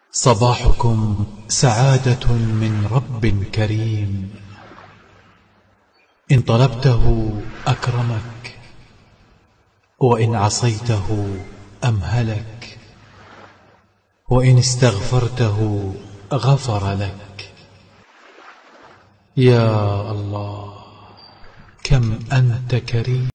صباحكم سعادة من رب كريم، إن طلبته أكرمك، وإن عصيته أمهلك، وإن استغفرته غفر لك. يا الله كم أنت كريم.